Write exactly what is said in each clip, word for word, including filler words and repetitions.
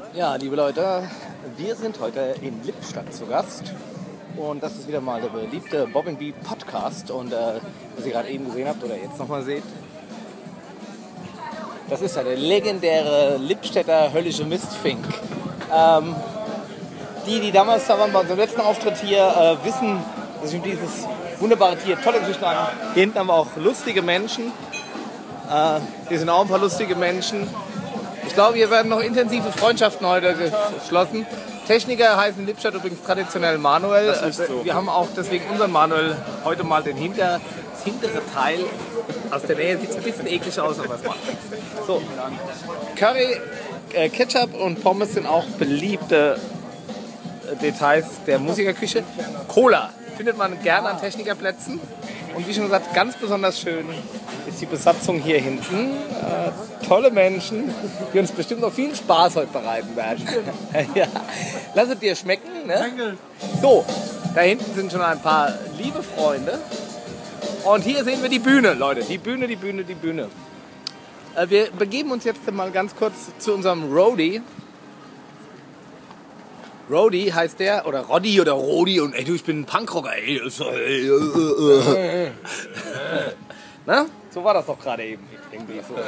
Ja, liebe Leute, wir sind heute in Lippstadt zu Gast und das ist wieder mal der beliebte Bobbing Bee Podcast und äh, was ihr gerade eben gesehen habt oder jetzt nochmal seht, das ist ja der legendäre Lippstädter höllische Mistfink. Ähm, die, die damals da waren bei unserem letzten Auftritt hier, äh, wissen, dass ich um dieses wunderbare Tier tolle Geschichten habe. Hier hinten haben wir auch lustige Menschen. Äh, hier sind auch ein paar lustige Menschen. Ich glaube, hier werden noch intensive Freundschaften heute geschlossen. Techniker heißen in Lippstadt übrigens traditionell Manuel. Das ist so. Wir haben auch deswegen unseren Manuel heute mal den hinter, das hintere Teil aus der Nähe. Sieht ein bisschen eklig aus, aber es macht nichts. So, Curry, äh, Ketchup und Pommes sind auch beliebte äh, Details der Musikerküche. Cola findet man gerne an Technikerplätzen. Und wie schon gesagt, ganz besonders schön ist die Besatzung hier hinten. Äh, tolle Menschen, die uns bestimmt noch viel Spaß heute bereiten werden. Ja. Lass es dir schmecken. Ne? Danke. So, da hinten sind schon ein paar liebe Freunde. Und hier sehen wir die Bühne, Leute. Die Bühne, die Bühne, die Bühne. Äh, wir begeben uns jetzt mal ganz kurz zu unserem Roadie. Rody heißt der, oder Roddy oder Rodi und ey du, ich bin ein Punkrocker, ey. Na? So war das doch gerade eben. Irgendwie so.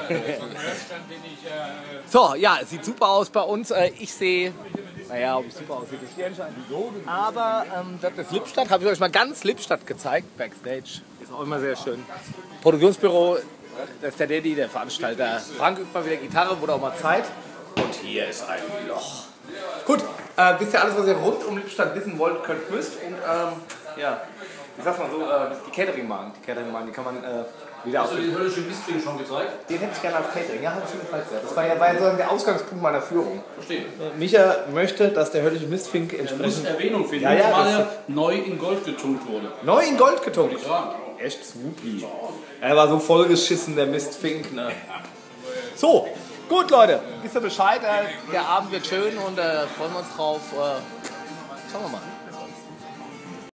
So, ja, es sieht super aus bei uns. Ich sehe, naja, ob ich super aussehe, das ist die Entscheidung. Aber ähm, das ist Lippstadt, habe ich euch mal ganz Lippstadt gezeigt, Backstage. Ist auch immer sehr schön. Produktionsbüro, das ist der Daddy, der Veranstalter. Frank übt mal wieder Gitarre, wurde auch mal Zeit. Und hier ist ein Loch. Gut, äh, wisst ihr alles, was ihr rund um Lippstadt wissen wollt, könnt, müsst. Und ähm, ja, ich sag's mal so, äh, die Catering-Magen, die Catering-Magen, die kann man äh, wieder Hast du den höllischen Mistfink schon gezeigt? Den hätte ich gerne als Catering, ja, habe ich schon gezeigt. Das war ja, war ja so der Ausgangspunkt meiner Führung. Verstehe. Äh, Micha möchte, dass der höllische Mistfink Er muss entsprechend Erwähnung finden, Ja, ja, weil das- er neu in Gold getunkt wurde. neu in Gold getunkt. Ja. Echt supi. Er war so vollgeschissen, der Mistfink, ne? So, gut Leute, wisst ihr Bescheid, äh, der Abend wird schön und äh, freuen wir uns drauf. Äh, schauen wir mal.